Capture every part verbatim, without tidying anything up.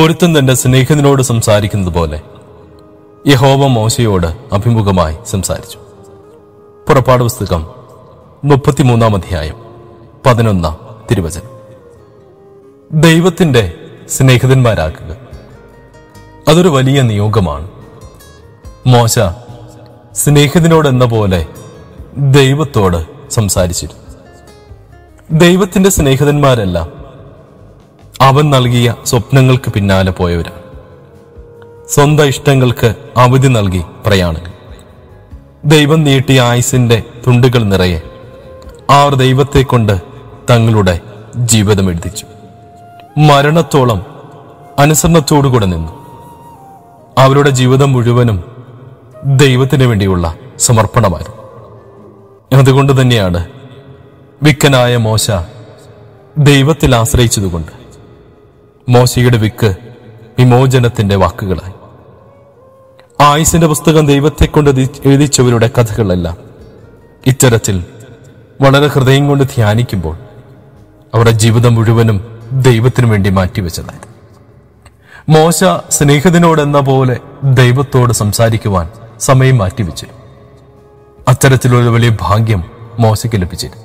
ഒരുത്തൻ തന്റെ സ്നേഹിതനോട് സംസാരിക്കുന്നത് പോലെ യഹോവ മോശയോട് അഭിമുഖമായി സംസാരിച്ചു. പുറപ്പാട് പുസ്തകം മുപ്പത്തിമൂന്നാം അധ്യായം പതിനൊന്നാം തിരുവചനം. ദൈവത്തിന്റെ സ്നേഹിതന്മാരാക്കുക, അതൊരു വലിയ നിയോഗമാണ്. മോശ സ്നേഹിതനോടെന്ന പോലെ ദൈവത്തോട് സംസാരിച്ചിരുന്നു. ദൈവത്തിന്റെ സ്നേഹിതന്മാരെല്ലാം അവൻ നൽകിയ സ്വപ്നങ്ങൾക്ക് പിന്നാലെ പോയവരാണ്. സ്വന്തം ഇഷ്ടങ്ങൾക്ക് അവധി നൽകി പ്രയാണങ്ങൾ. ദൈവം നീട്ടിയ ആയുസിന്റെ തുണ്ടുകൾ നിറയെ അവർ ദൈവത്തെ കൊണ്ട് തങ്ങളുടെ ജീവിതം എഴുതിച്ചു. മരണത്തോളം അനുസരണത്തോടുകൂടെ നിന്നു. അവരുടെ ജീവിതം മുഴുവനും ദൈവത്തിന് വേണ്ടിയുള്ള സമർപ്പണമായിരുന്നു. അതുകൊണ്ട് തന്നെയാണ് വിക്കനായ മോശ ദൈവത്തിൽ ആശ്രയിച്ചതുകൊണ്ട് മോശയുടെ വിക്ക് വിമോചനത്തിന്റെ വാക്കുകളായി. ആയുസിന്റെ പുസ്തകം ദൈവത്തെ കൊണ്ട് എഴുതിച്ചവരുടെ കഥകളെല്ലാം ഇത്തരത്തിൽ വളരെ ഹൃദയം കൊണ്ട് ധ്യാനിക്കുമ്പോൾ അവരുടെ ജീവിതം മുഴുവനും ദൈവത്തിനു വേണ്ടി മാറ്റിവെച്ചതായിരുന്നു. മോശ സ്നേഹിതനോടെന്ന പോലെ ദൈവത്തോട് സംസാരിക്കുവാൻ സമയം മാറ്റിവെച്ചു. അത്തരത്തിലുള്ള വലിയ ഭാഗ്യം മോശയ്ക്ക് ലഭിച്ചിരുന്നു.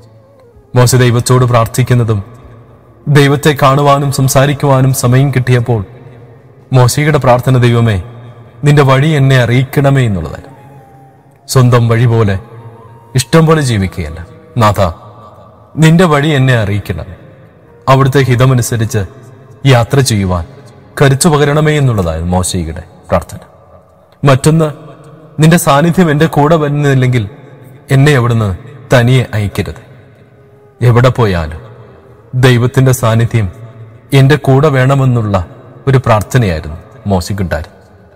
മോശ ദൈവത്തോട് പ്രാർത്ഥിക്കുന്നതും ദൈവത്തെ കാണുവാനും സംസാരിക്കുവാനും സമയം കിട്ടിയപ്പോൾ മോശയുടെ പ്രാർത്ഥന, ദൈവമേ നിന്റെ വഴി എന്നെ അറിയിക്കണമേ എന്നുള്ളതായിരുന്നു. സ്വന്തം വഴി പോലെ ഇഷ്ടം പോലെ ജീവിക്കുകയല്ല, നാഥ നിന്റെ വഴി എന്നെ അറിയിക്കണമേ, അവിടുത്തെ ഹിതമനുസരിച്ച് യാത്ര ചെയ്യുവാൻ കരുത്തു പകരണമേ എന്നുള്ളതായിരുന്നു മോശയുടെ പ്രാർത്ഥന. മറ്റൊന്ന്, നിന്റെ സാന്നിധ്യം എന്റെ കൂടെ വരുന്നില്ലെങ്കിൽ എന്നെ അവിടുന്ന് തനിയെ അയക്കരുത്. എവിടെ പോയാലും ദൈവത്തിന്റെ സാന്നിധ്യം എന്റെ കൂടെ വേണമെന്നുള്ള ഒരു പ്രാർത്ഥനയായിരുന്നു മോശയ്ക്കുണ്ടായിരുന്നു.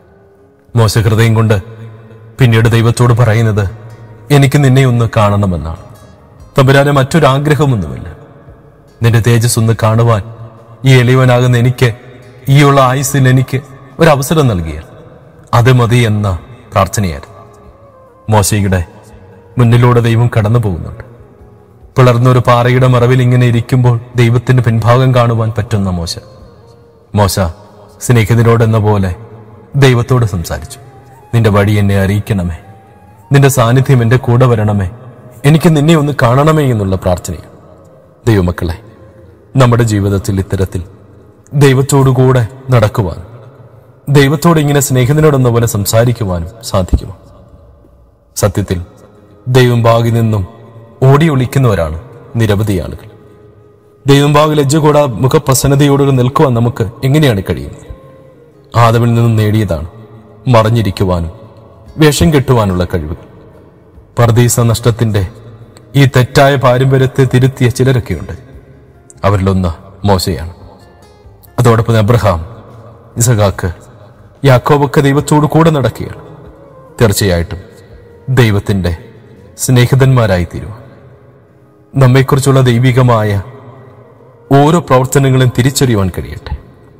മോശ ഹൃദയം കൊണ്ട് പിന്നീട് ദൈവത്തോട് പറയുന്നത്, എനിക്ക് നിന്നെ ഒന്ന് കാണണമെന്നാണ്. തമ്പുരാനെ മറ്റൊരാഗ്രഹമൊന്നുമില്ല, നിന്റെ തേജസ് ഒന്ന് കാണുവാൻ ഈ എളിയവനാകുന്ന എനിക്ക് ഈ ഉള്ള ആയുസ്സിൽ എനിക്ക് ഒരവസരം നൽകിയാൽ അത് മതി എന്ന പ്രാർത്ഥനയായിരുന്നു. മോശയുടെ മുന്നിലൂടെ ദൈവം കടന്നു പോകുന്നുണ്ട്. പിളർന്നൊരു പാറയുടെ മറവിൽ ഇങ്ങനെ ഇരിക്കുമ്പോൾ ദൈവത്തിന്റെ പിൻഭാഗം കാണുവാൻ പറ്റുന്ന മോശ മോശ സ്നേഹിതനോടെന്ന പോലെ ദൈവത്തോട് സംസാരിച്ചു. നിന്റെ വഴി എന്നെ അറിയിക്കണമേ, നിന്റെ സാന്നിധ്യം എന്റെ കൂടെ വരണമേ, എനിക്ക് നിന്നെ ഒന്ന് കാണണമേ എന്നുള്ള പ്രാർത്ഥനയാണ്. ദൈവമക്കളെ, നമ്മുടെ ജീവിതത്തിൽ ഇത്തരത്തിൽ ദൈവത്തോടുകൂടെ നടക്കുവാനും ദൈവത്തോട് ഇങ്ങനെ സ്നേഹിതനോടെന്ന പോലെ സംസാരിക്കുവാനും സാധിക്കുമോ? സത്യത്തിൽ ദൈവം ഭാഗി നിന്നും ഓടി ഒളിക്കുന്നവരാണ് നിരവധി ആളുകൾ. ദൈവം ഭാഗി ലജ്ജ കൂടാ മുഖപ്രസന്നതയോടുകൂടി നിൽക്കുവാൻ നമുക്ക് എങ്ങനെയാണ് കഴിയുന്നത്? ആദമിൽ നിന്നും നേടിയതാണ് മറഞ്ഞിരിക്കുവാനും വേഷം കെട്ടുവാനുള്ള കഴിവുകൾ. പർദീസ നഷ്ടത്തിന്റെ ഈ തെറ്റായ പാരമ്പര്യത്തെ തിരുത്തിയ ചിലരൊക്കെയുണ്ട്. അവരിലൊന്ന് മോശയാണ്. അതോടൊപ്പം അബ്രഹാം, ഇസഹാക്ക്, യാക്കോബൊക്കെ ദൈവത്തോടു കൂടെ നടക്കുകയാണ്. തീർച്ചയായിട്ടും ദൈവത്തിന്റെ സ്നേഹിതന്മാരായി തീരുക. നമ്മെക്കുറിച്ചുള്ള ദൈവികമായ ഓരോ പ്രവർത്തനങ്ങളും തിരിച്ചറിയുവാൻ കഴിയട്ടെ.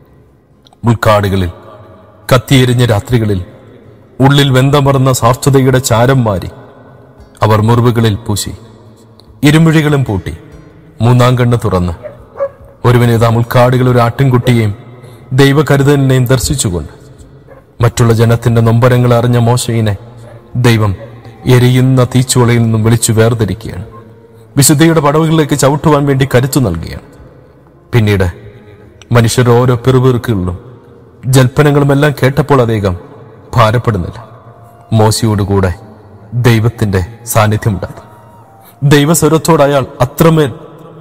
ഉൾക്കാടുകളിൽ കത്തിയെരിഞ്ഞ രാത്രികളിൽ ഉള്ളിൽ വെന്തമർന്ന സാർത്ഥതയുടെ ചാരം മാറി അവർ മുറിവുകളിൽ പൂശി ഇരുമുഴികളും പൂട്ടി മൂന്നാം കണ്ണ് തുറന്ന് ഒരുവനിതാ ഉൾക്കാടുകൾ ഒരു ആട്ടിൻകുട്ടിയെയും ദൈവകരുതലിനെയും ദർശിച്ചുകൊണ്ട് മറ്റുള്ള ജനത്തിന്റെ നൊമ്പരങ്ങൾ അറിഞ്ഞ മോശയിനെ ദൈവം എരിയുന്ന തീച്ചുളയിൽ നിന്നും വിളിച്ചു വേർതിരിക്കുകയാണ്. വിശുദ്ധിയുടെ പടവുകളിലേക്ക് ചവിട്ടുവാൻ വേണ്ടി കരുത്തു നൽകുകയാണ്. പിന്നീട് മനുഷ്യരുടെ ഓരോ പിറുപിറുക്കുകളിലും ജൽപ്പനങ്ങളും എല്ലാം കേട്ടപ്പോൾ അദ്ദേഹം ഭാരപ്പെടുന്നില്ല. മോശയോടുകൂടെ ദൈവത്തിന്റെ സാന്നിധ്യമുണ്ടായി. ദൈവസ്വരത്തോട് അയാൾ അത്രമേൽ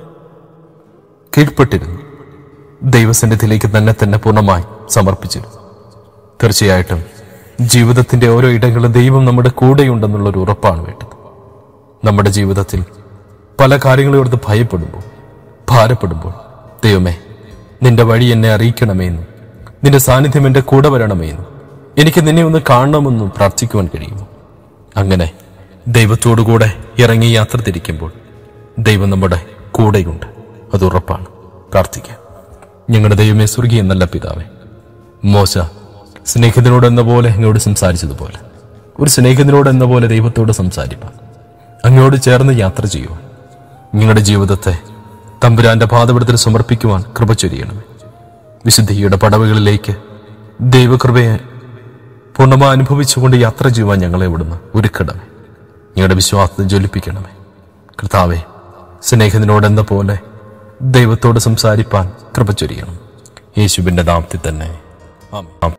കീഴ്പ്പെട്ടിരുന്നു. ദൈവസന്നിധിയിലേക്ക് തന്നെ തന്നെ പൂർണ്ണമായി സമർപ്പിച്ചിരുന്നു. തീർച്ചയായിട്ടും ജീവിതത്തിന്റെ ഓരോ ഇടങ്ങളും ദൈവം നമ്മുടെ കൂടെയുണ്ടെന്നുള്ളൊരു ഉറപ്പാണ് വേണ്ടത്. നമ്മുടെ ജീവിതത്തിൽ പല കാര്യങ്ങളെ ഓർത്ത് ഭയപ്പെടുമ്പോൾ, ഭാരപ്പെടുമ്പോൾ, ദൈവമേ നിന്റെ വഴി എന്നെ അറിയിക്കണമെന്നും നിന്റെ സാന്നിധ്യം എന്റെ കൂടെ വരണമെന്നും എനിക്ക് നിന്നെ ഒന്ന് കാണണമെന്നും പ്രാർത്ഥിക്കുവാൻ കഴിയുമോ? അങ്ങനെ ദൈവത്തോടുകൂടെ ഇറങ്ങി യാത്ര തിരിക്കുമ്പോൾ ദൈവം നമ്മുടെ കൂടെയുണ്ട്, അത് ഉറപ്പാണ്. പ്രാർത്ഥിക്കാം. ഞങ്ങളുടെ ദൈവമേ, സ്വർഗീയ നല്ല പിതാവേ, മോശ സ്നേഹിതനോട് എന്ന പോലെ അങ്ങോട് സംസാരിച്ചതുപോലെ ഒരു സ്നേഹിതനോട് എന്ന പോലെ ദൈവത്തോട് സംസാരിപ്പാൻ, അങ്ങോട് ചേർന്ന് യാത്ര ചെയ്യുവാൻ, നിങ്ങളുടെ ജീവിതത്തെ തമ്പുരാന്റെ പാദപീഠത്തിൽ സമർപ്പിക്കുവാൻ കൃപ ചൊരിയണമേ. വിശുദ്ധിയുടെ പടവുകളിലേക്ക് ദൈവകൃപയെ പൂർണ്ണമായി അനുഭവിച്ചുകൊണ്ട് യാത്ര ചെയ്യുവാൻ ഞങ്ങളെ ഇവിടുന്ന് ഒരുക്കണമേ. ഞങ്ങളുടെ വിശ്വാസത്തെ ജ്വലിപ്പിക്കണമേ. കർത്താവേ, സ്നേഹത്തിനോടെന്ന പോലെ ദൈവത്തോട് സംസാരിപ്പാൻ കൃപ ചൊരിയണം. യേശുവിന്റെ നാമത്തിൽ തന്നെ ആമേൻ.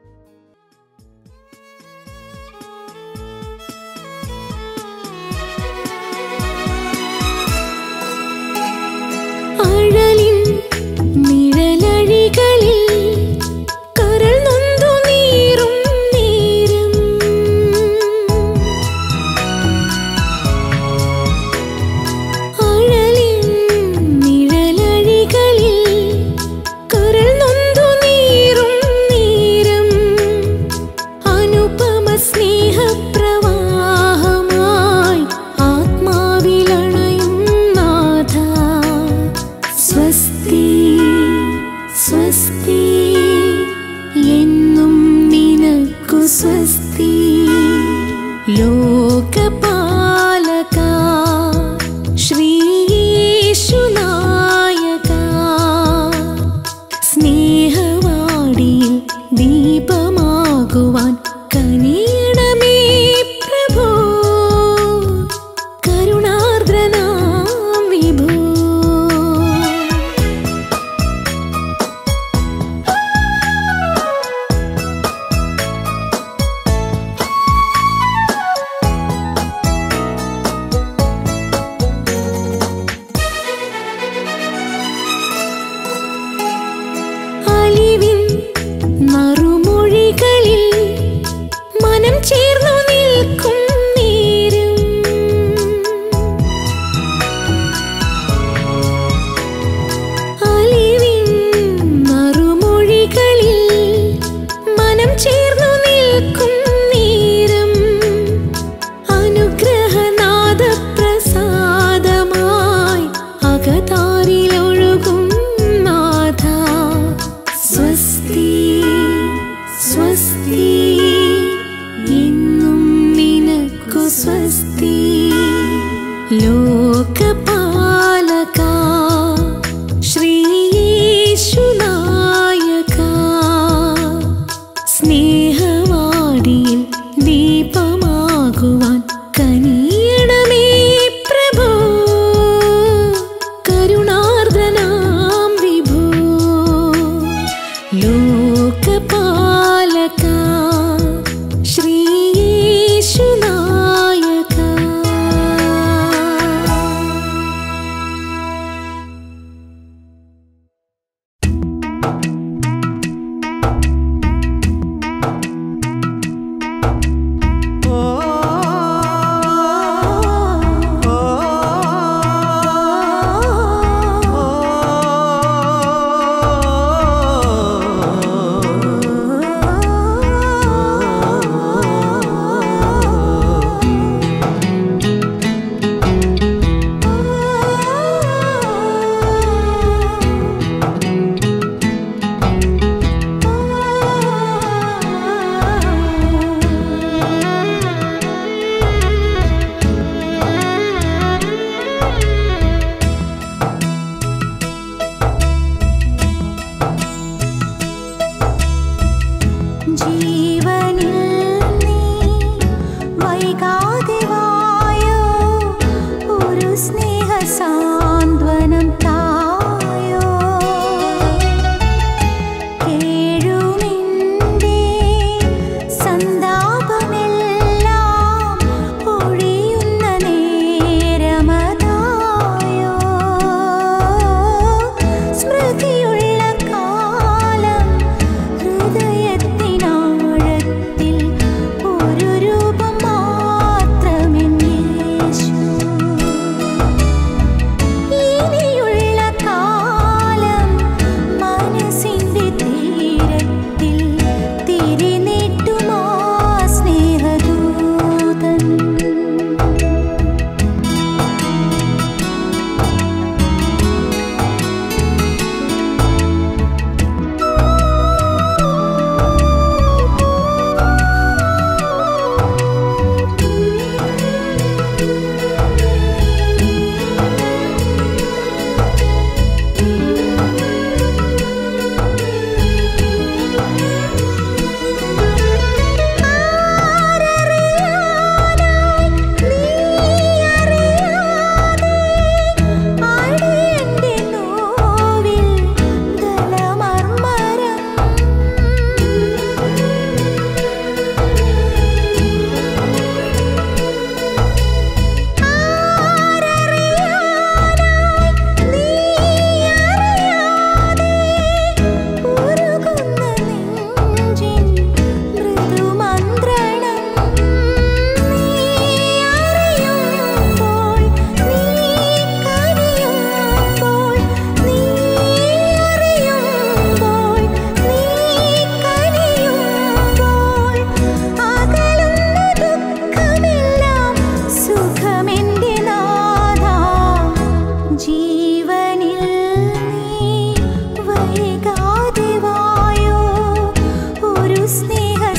സ്മൃതിയുള്ള കാലം ഹൃദയത്തിനാഴ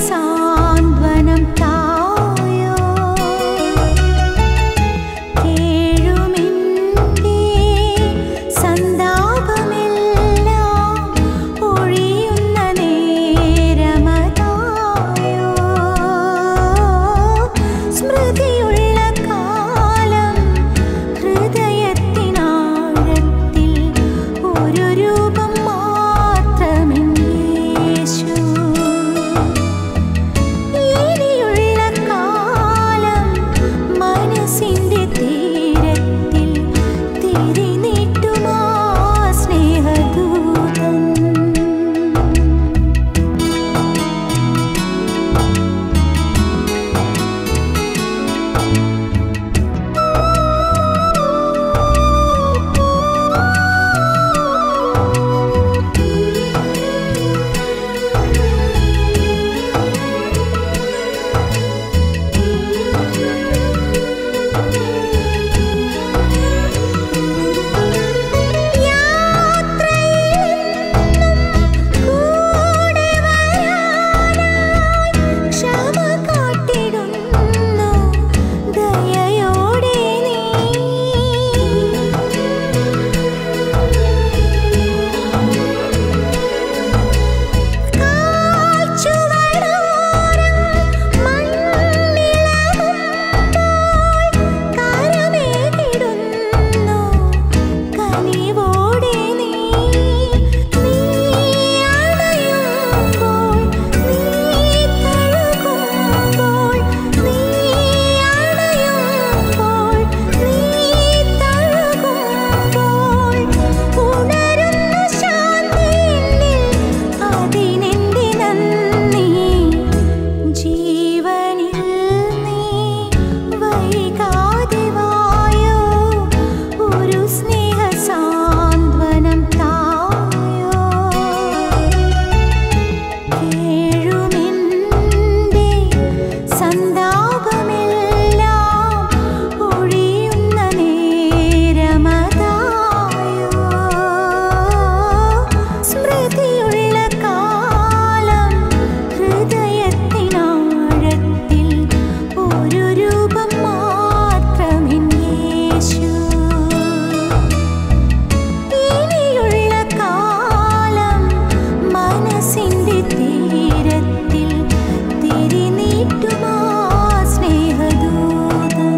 സാന്ത്വനം തായോ കേഴുമെന്റെ സന്താപമെല്ലാം ഒഴിയുന്ന നേരമതായോ സ്മൃതിയുള്ള കാലം ഹൃദയത്തിനാഴത്തിൽ ഒരു രൂപം മാത്രമെൻ യേശു ഇനിയുള്ള കാലം മനസ്സിന്റെ തീരത്തിൽ തിരിനീട്ടുമാ സ്നേഹദൂതൻ കൂടെ വരാനായി ക്ഷമ കാട്ടിടുന്നു ദയയോടെ നീ കാൽച്ചുവടോരം മണ്ണിളകുമ്പോൾ കരമേകിടുന്നു കനിവോടെ നീ നീ അണയുമ്പോൾ നീ തഴുകുമ്പോൾ നീ അണയുമ്പോൾ നീ തഴുകുമ്പോൾ ഉണരുന്ന ശാന്തി എന്നിൽ അതിനെന്റെ നന്ദി ജീവനിൽ നീ വൈകാതെ വായോ ഒരു സ്നേഹ സാന്ത്വനം തായോ കേഴുമെന്റെ സന്താപമെല്ലാം ഒഴിയുന്ന നേരമതായോ സ്മൃതിയുള്ള കാലം ഹൃദയത്തിനാഴത്തിൽ ഒരു രൂപം മാത്രമെൻ യേശു ഇനിയുള്ള കാലം മനസ്സിന്റെ തീരത്തിൽ തിരിനീട്ടുമാ സ്നേഹദൂതൻ